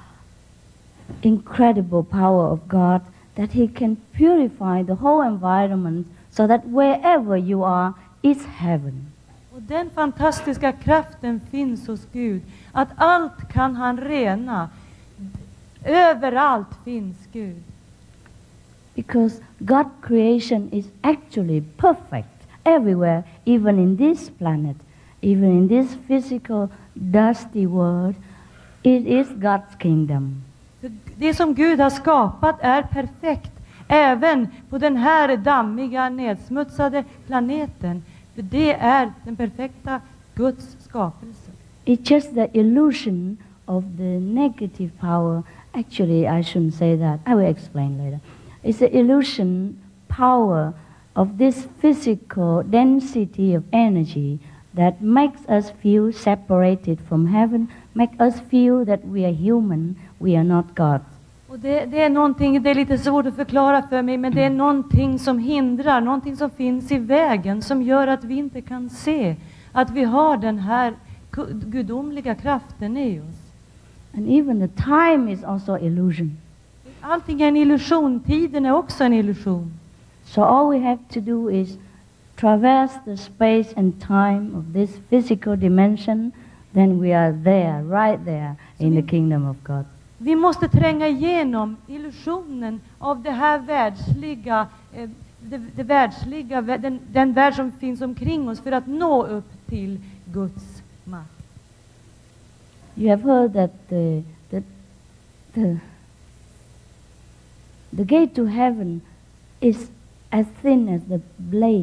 incredible power of God, that He can purify the whole environment so that wherever you are is heaven. Och den fantastiska kraften finns hos Gud, att allt kan han rena. Överallt finns Gud. Because God's creation is actually perfect everywhere, even in this planet, even in this physical, dusty world. It is God's kingdom. För det som Gud har skapat är perfekt, även på den här dammiga, nedsmutsade planeten. För det är den perfekta Guds skapelse. It's just the illusion of the negative power. Actually, I shouldn't say that. I will explain later. It's the illusion power of this physical density of energy that makes us feel separated from heaven, make us feel that we are human, we are not God. Och det är någonting, det är lite svårt att förklara för mig, men det är någonting som hindrar, någonting som finns i vägen, som gör att vi inte kan se att vi har den här gudomliga kraften i oss. And even the time is also illusion. Allting är en illusion, tiden är också en illusion. So all we have to do is traverse the space and time of this physical dimension, then we are there, right there, in the kingdom of God. Vi måste tränga igenom illusionen av det här världsliga, det världsliga, den värld som finns omkring oss, för att nå upp till Guds makt. You have heard that the gate to heaven is as thin as the blade.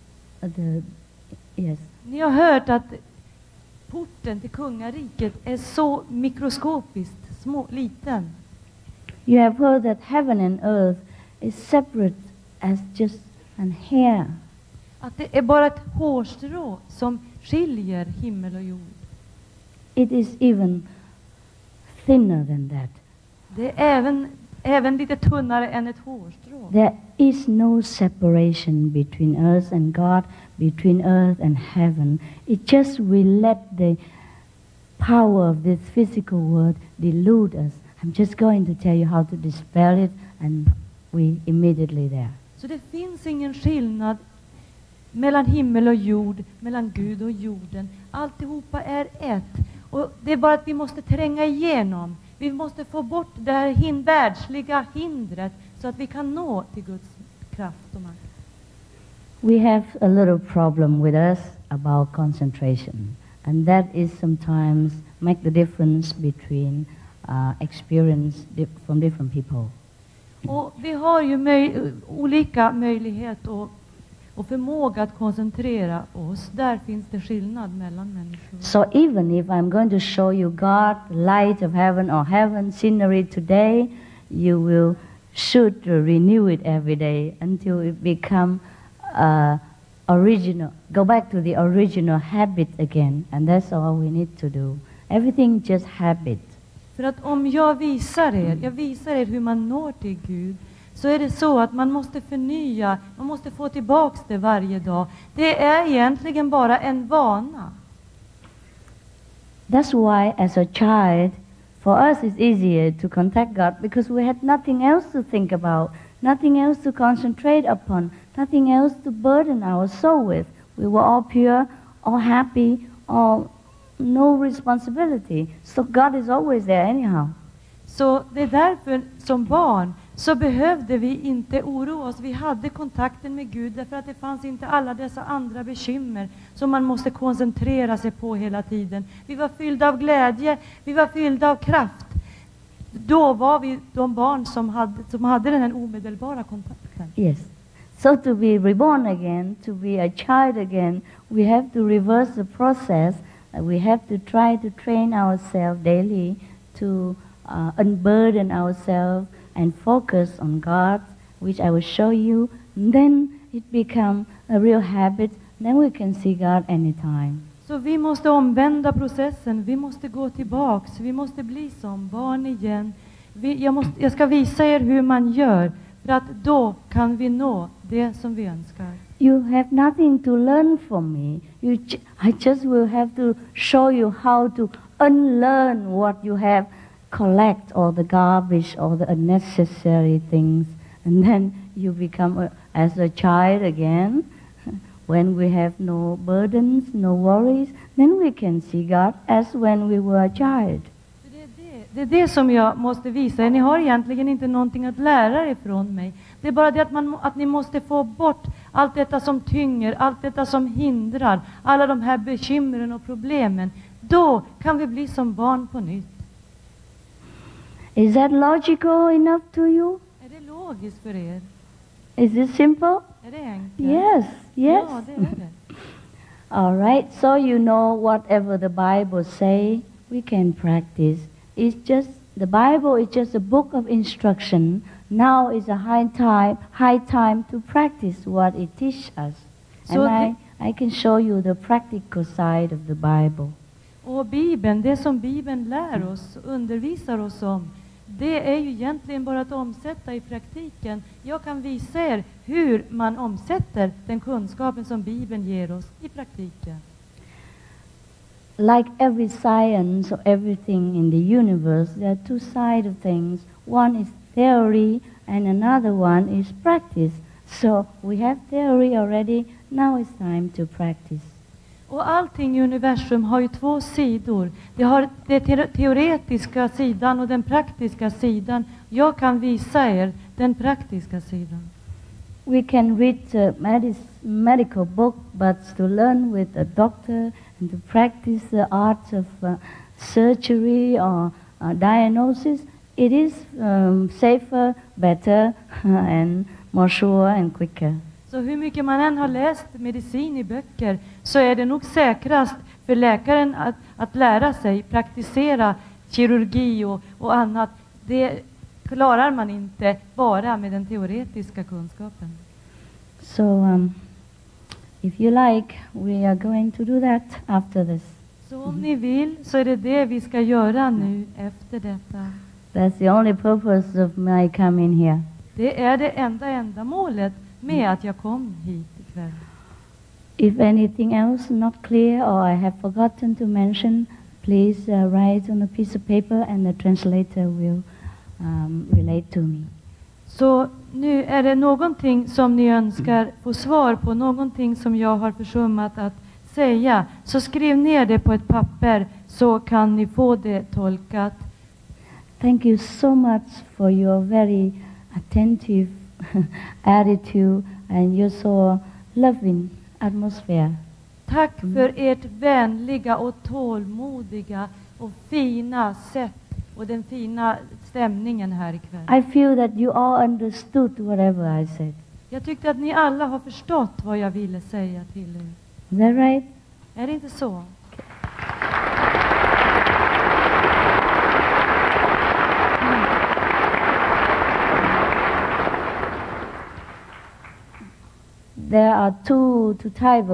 Yes. Ni har hört att porten till kungariket är så mikroskopiskt liten. You have heard that heaven and earth is separate as just an hair. Att det är bara ett hårstrå som skiljer himmel och jord. It is even thinner than that. Det är även lite tunnare än ett hårstrå. There is no separation between earth and God, between earth and heaven. It just will let the power of this physical world delude us. I'm just going to tell you how to dispel it, and we immediately there. Så det finns ingen skillnad mellan himmel och jord, mellan Gud och jorden. Alltihopa är ett. Och det är bara att vi måste tränga igenom. Vi måste få bort det här världsliga hindret så att vi kan nå till Guds kraft och makt. We have a little problem with us about concentration, and that is sometimes make the difference between experience from different people. Och vi har ju olika möjlighet och förmåga att koncentrera oss. Där finns det skillnad mellan människor. So even if I'm going to show you God, the light of heaven or heaven scenery today, you will should renew it every day until it become original. Go back to the original habit again, and that's all we need to do. Everything just habit. För att om jag visar er hur man når till Gud, så är det så att man måste förnya, man måste få tillbaks det varje dag. Det är egentligen bara en vana. That's why as a child, for us it's easier to contact God because we had nothing else to think about, nothing else to concentrate upon, nothing else to burden our soul with. We were all pure, all happy, all no responsibility. So God is always there anyhow. Så det är därför som barn så behövde vi inte oroa oss. Vi hade kontakten med Gud därför att det fanns inte alla dessa andra bekymmer som man måste koncentrera sig på hela tiden. Vi var fyllda av glädje, vi var fyllda av kraft. Då var vi de barn som hade den här omedelbara kontakten. Yes. So to be reborn again, to be a child again, we have to reverse the process. We have to try to train ourselves daily to unburden ourselves and focus on God, which I will show you. Then it becomes a real habit. Then we can see God anytime. Så vi måste omvända processen. Vi måste gå tillbaks. Vi måste bli som barn igen. Jag ska visa er hur man gör, för att då kan vi nå det som vi önskar. You have nothing to learn from me. I just will have to show you how to unlearn what you have, collect all the garbage, all the unnecessary things, and then you become as a child again. When we have no burdens, no worries, then we can see God as when we were a child. Det är det som jag måste visa er. Ni har egentligen inte någonting att lära er från mig. Det är bara det att ni måste få bort allt detta som tynger, allt detta som hindrar, alla de här bekymren och problemen. Då kan vi bli som barn på nytt. Is that logical enough to you? Är det logiskt för er? Is it simple? Är det enkelt? Yes, yes. Ja, det är det. All right, so you know whatever the Bible say, we can practice. It's just the Bible is just a book of instruction. Now is a high time to practice what it teaches us. So and I can show you the practical side of the Bible. Och Bibeln, det som Bibeln lär oss, undervisar oss om, det är ju egentligen bara att omsätta i praktiken. Jag kan visa er hur man omsätter den kunskapen som Bibeln ger oss i praktiken. Like every science or everything in the universe, there are two sides of things. One is theory and another one is practice. So we have theory already, now it's time to practice. Och allting i universum har ju två sidor. Det har den teoretiska sidan och den praktiska sidan. Jag kan visa er den praktiska sidan. We can read a medical book, but to learn with a doctor and to practice the art of surgery or diagnosis, it is safer, better, and more sure and quicker. Så hur mycket man än har läst medicin i böcker, så är det nog säkrast för läkaren att lära sig praktisera kirurgi och annat. Det klarar man inte bara med den teoretiska kunskapen. So if you like, we are going to do that after this. Så om ni vill, så är det vi ska göra nu efter detta. That's the only purpose of my coming here. Det är det enda ändamålet med att jag kom hit ikväll. If anything else not clear or I have forgotten to mention, please write on a piece of paper and the translator will relate to me. Så nu är det någonting som ni önskar få svar på, någonting som jag har försummat att säga, så skriv ner det på ett papper så kan ni få det tolkat. Thank you so much for your very attentive attitude, and you're so loving atmosphere. Tack för ert vänliga och tålmodiga och fina sätt och den fina stämningen här ikväll. I feel that you all understood whatever I said. Jag tyckte att ni alla har förstått vad jag ville säga till er. Is that right? Är det inte så? There are two type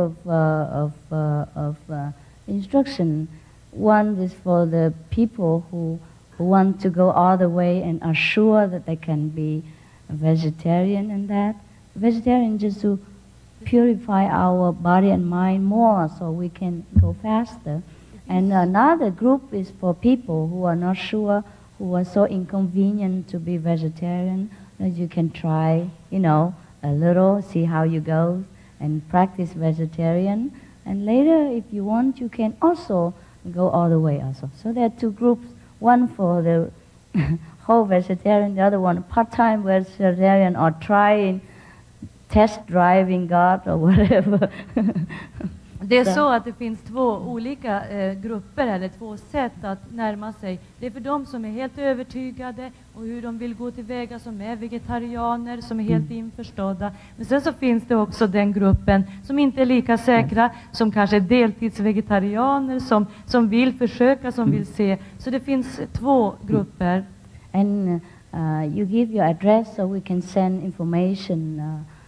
of instruction. One is for the people who want to go all the way and are sure that they can be a vegetarian and that. Vegetarian just to purify our body and mind more so we can go faster. And another group is for people who are not sure, who are so inconvenient to be vegetarian that you can try, a little, see how you go and practice vegetarian. And later, if you want, you can also go all the way also. So there are two groups, one for the whole vegetarian, the other one part-time vegetarian or trying, test driving God or whatever. Det är så att det finns två olika grupper eller två sätt att närma sig. Det är för de som är helt övertygade och hur de vill gå tillväga, som är vegetarianer, som är helt införstådda. Men sen så finns det också den gruppen som inte är lika säkra, som kanske är deltidsvegetarianer, som vill försöka, som vill se. Så det finns två grupper. And you give your address so we can send information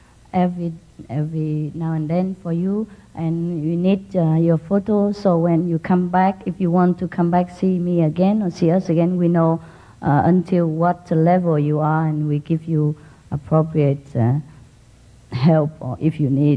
every now and then for you. And you need your photo, so when you come back, if you want to come back, see me again or see us again, we know until what level you are, and we give you appropriate help or if you need.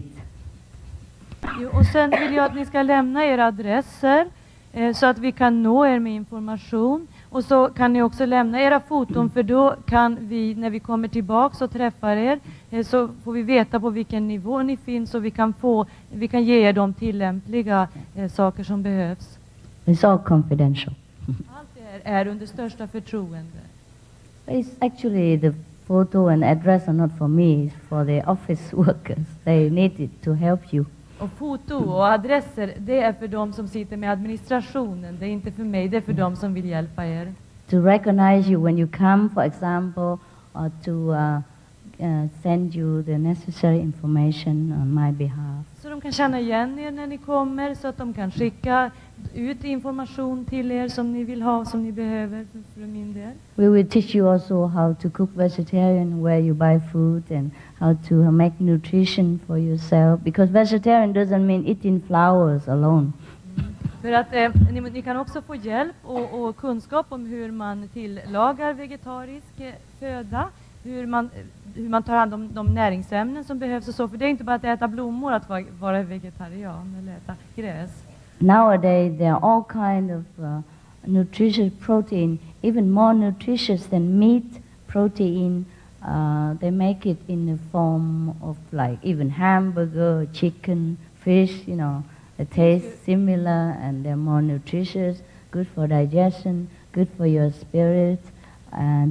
Och sen vill jag att ni ska lämna era adresser så att vi kan nå er med information. Och så kan ni också lämna era foton, för då kan vi, när vi kommer tillbaka och träffar er, så får vi veta på vilken nivå ni finns och vi kan ge er de tillämpliga saker som behövs. It's all confidential. Allt det är under största förtroende. It's actually the photo and address are not for me, it's for the office workers. They need it to help you. Och foto och adresser, det är för de som sitter med administrationen. Det är inte för mig, det är för de som vill hjälpa er. To recognize you when you come, for example, or to send you the necessary information on my behalf. Så de kan känna igen er när ni kommer, så att de kan skicka ut information till er som ni vill ha, som ni behöver för min del. We will teach you also how to cook vegetarian, where you buy food, and how to make nutrition for yourself. Because vegetarian doesn't mean eating flowers alone. För att ni kan också få hjälp och kunskap om hur man tillagar vegetarisk föda, hur man tar hand om de näringsämnen som behövs och så. För det är inte bara att äta blommor att vara vegetarian eller äta gräs. Nowadays there are all kind of nutritious protein, even more nutritious than meat protein. They make it in the form of like even hamburger, chicken, fish, They taste similar and they're more nutritious, good for digestion, good for your spirit, and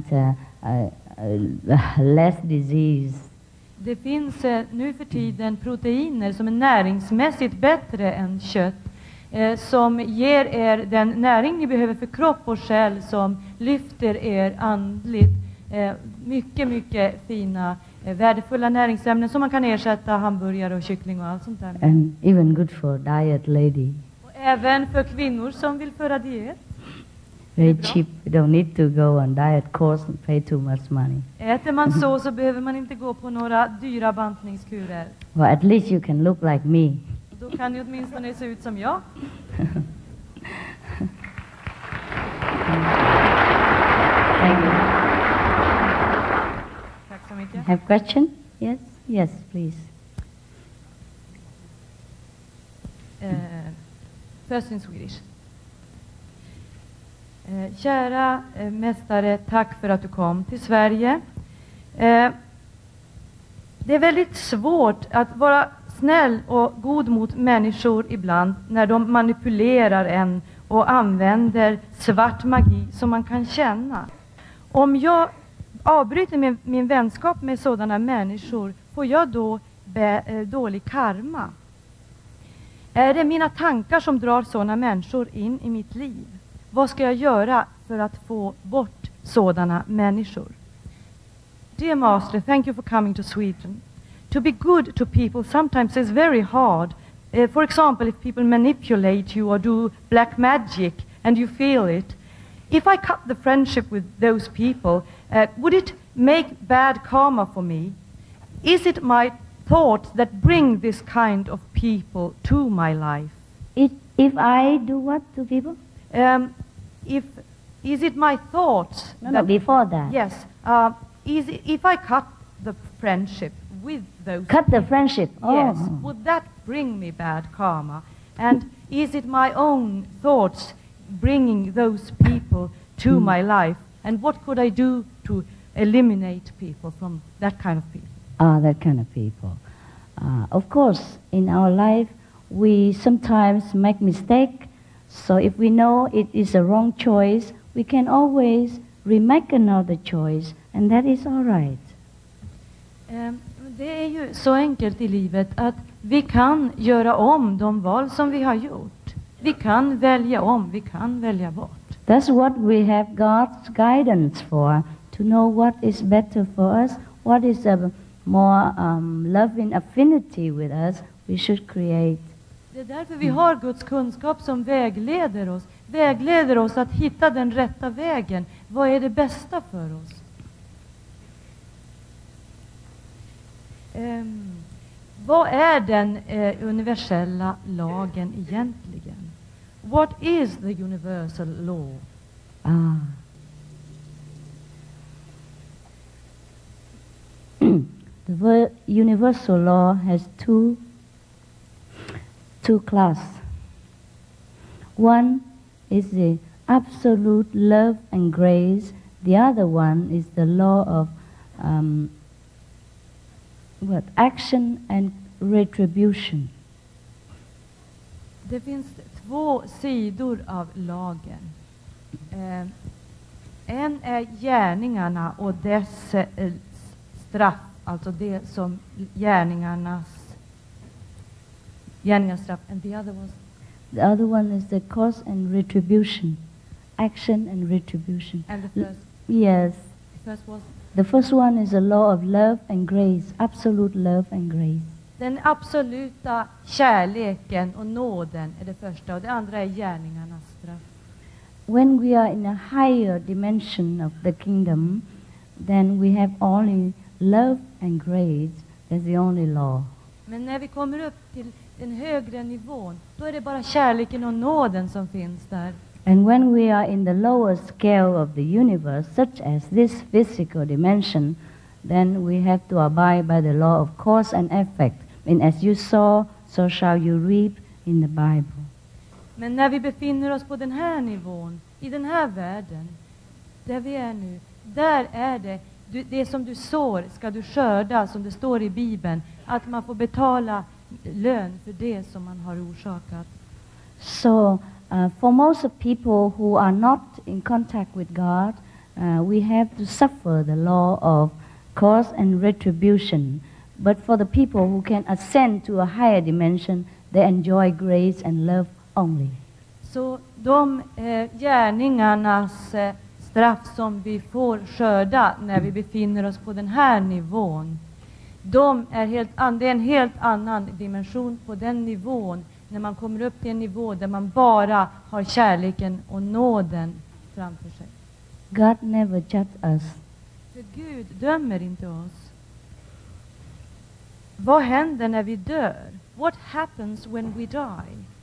less disease. Det finns nu för tiden proteiner som är näringsmässigt bättre än kött, som ger er den näring ni behöver för kropp och själ, som lyfter er andligt. Mycket, mycket fina, värdefulla näringsämnen som man kan ersätta hamburgare och kyckling och allt sånt där. And even good for diet lady. Och även för kvinnor som vill föra diet. Very cheap. You don't need to go on diet course and pay too much money. Äter man så behöver man inte gå på några dyra bantningskurer. Well, at least you can look like me. Då kan ni åtminstone se ut som jag. Thank you. Tack så mycket. Have question? Yes? Yes, please. First in Swedish. Kära mästare, tack för att du kom till Sverige. Det är väldigt svårt att vara snäll och god mot människor ibland när de manipulerar en och använder svart magi som man kan känna. Om jag avbryter min vänskap med sådana människor, får jag då dålig karma? Är det mina tankar som drar sådana människor in i mitt liv? Vad ska jag göra för att få bort sådana människor? Dear Master, thank you for coming to Sweden. To be good to people sometimes is very hard. For example, if people manipulate you or do black magic and you feel it. If I cut the friendship with those people, would it make bad karma for me? Is it my thoughts that bring this kind of people to my life? If I do what to people? Is it my thoughts? No, before that. Yes. If I cut the friendship with those Cut the friendship. yes, Oh. would that bring me bad karma? And is it my own thoughts bringing those people to my life? And what could I do to eliminate people from that kind of people? That kind of people. Of course, in our life, we sometimes make mistake. So if we know it is a wrong choice, we can always remake another choice, and that is all right. Det är ju så enkelt i livet att vi kan göra om de val som vi har gjort. Vi kan välja om, vi kan välja bort. That's what we have God's guidance for, to know what is better for us, what is a more loving affinity with us, we should create. Det är därför vi har Guds kunskap som vägleder oss att hitta den rätta vägen. Vad är det bästa för oss? Vad är den universella lagen egentligen? What is the universal law? The universal law has two classes. One is the absolute love and grace. The other one is the law of action and retribution. Det finns två sidor av lagen. En är gärningarna och dess straff, alltså det som gärningarnas straff. And the other one is the cause and retribution, action and retribution. And the first? Yes. The first was? The first one is a law of love and grace, absolute love and grace. Den absoluta kärleken och nåden är det första, och det andra är gärningarnas straff. When we are in a higher dimension of the kingdom, then we have only love and grace. That's the only law. Men när vi kommer upp till den högre nivån, då är det bara kärleken och nåden som finns där. And when we are in the lower scale of the universe, such as this physical dimension, then we have to abide by the law of cause and effect. And as you sow, so shall you reap in the Bible. Men när vi befinner oss på den här nivån, i den här världen, där vi är nu, där är det som du sår ska du skörda, som det står i Bibeln, att man får betala lön för det som man har orsakat. So, for most of people who are not in contact with God, we have to suffer the law of cause and retribution. But for the people who can ascend to a higher dimension, they enjoy grace and love only. Så de gärningarnas straff som vi får skörda när vi befinner oss på den här nivån, det är en helt annan dimension på den nivån, när man kommer upp till en nivå där man bara har kärleken och nåden framför sig. God never judge us. För Gud dömer inte oss. Vad händer när vi dör? What happens when we die?